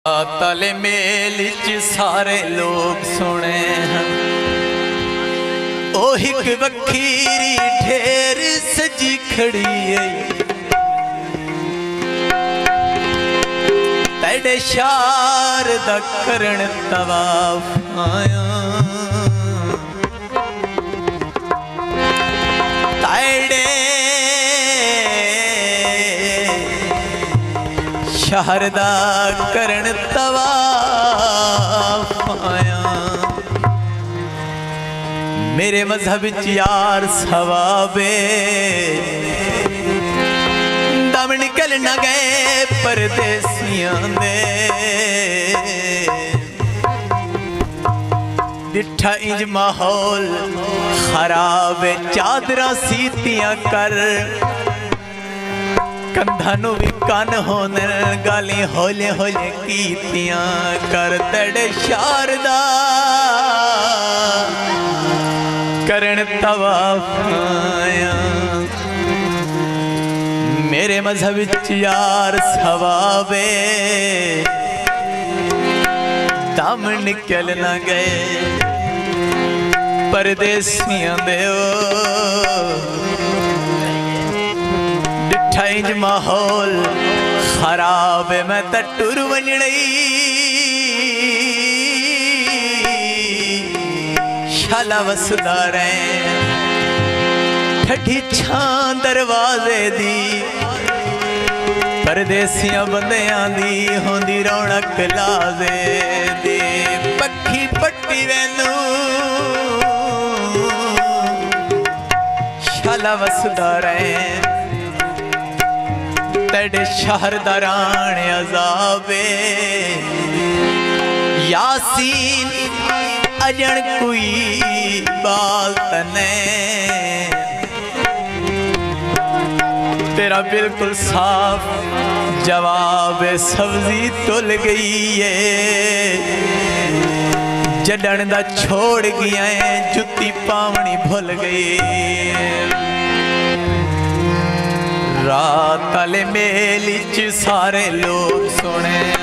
तले मेल च सारे लोग सुने हैं, ओ हिक वखीरी ढेर सजी खड़ी है, तेरे शार दा करण तवाफ आया, तेरे शहर दा करण तवाफ आया। मेरे मजहब च यार सवाबे दम निकल न गए परदेसियां दे, डिठा इंज माहौल खराब चादरा सीतियां कर, कंधानू भी कन होने गाली होले होले कीतियां कर, तेरे शारदा करण तवाफ आया। मेरे मजहब च यार सवाबे दम निकल न गए परदेसियां दे, इंज माहौल खराब है मैं तो टुर वजड़ी, शाला वसदा रहे ठठी छां दरवाजे दी, परदेसियां बंदियां दी होंदी रौनक लाजे दी, पक्खी पट्टी वैनू शाला वसदा रहे, तेरे शहर दरान अजाबे यासीन अजन कोई बात ने, तेरा बिल्कुल साफ जवाब सब्जी तुल गई है, जडन दा छोड़ गया है जुत्ती पावनी भुल गई। रात तले मेल च सारे लोग सुने